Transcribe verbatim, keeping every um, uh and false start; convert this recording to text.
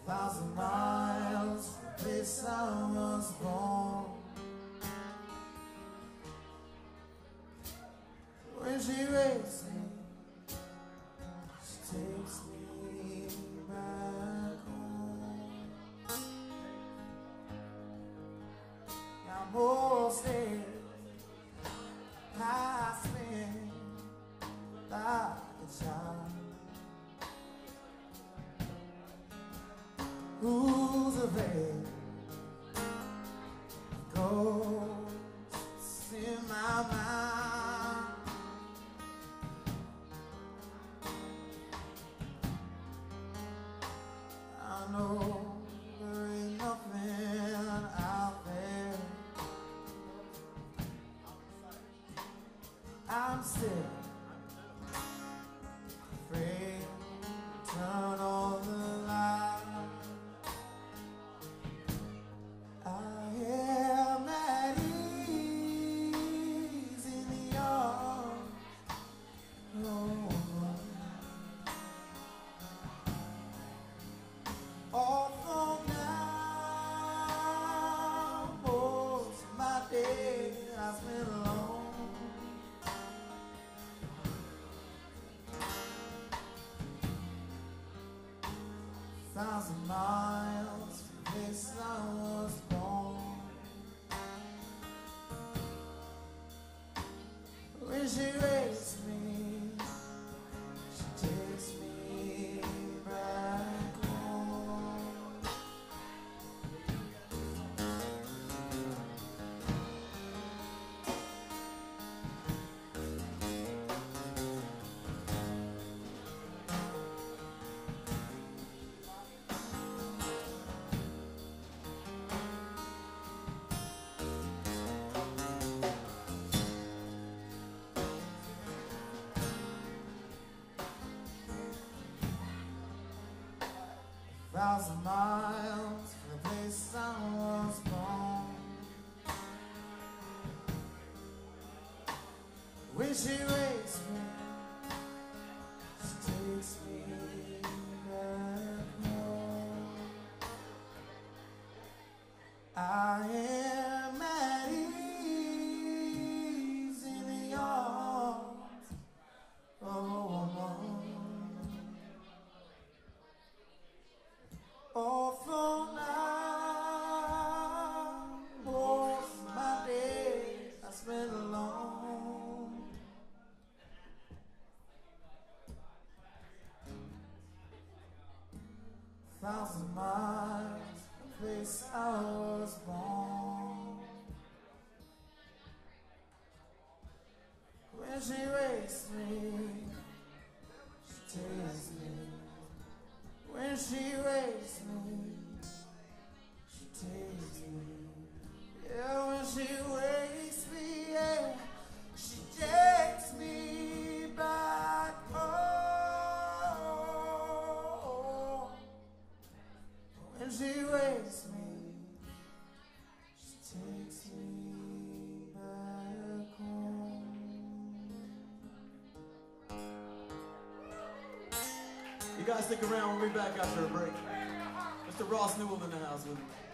Thousand miles from the place I was born. When she wakes me, she takes me back home. I'm almost there, past me like a child who's afraid of ghosts in my mind. I know there ain't nothing out there. I'm still afraid to turn on the light. I am at ease in the arms of although now most of my days I spend alone. Thousand miles from the place I was born. When she wakes me, she takes me back home. Thousand miles from the place I was born. When she wakes me, she takes me back home. I am at ease in the arms of a woman. Although now most of my days I spend alone. Thousand miles from the place I was born. When she wakes me, she takes me. When she wakes me, she takes me. Yeah, when she wakes me, yeah, she takes me back home. When she wakes me, she takes me back home. You guys stick around, we'll be back after a break. Mister Ross Newell in the house with me.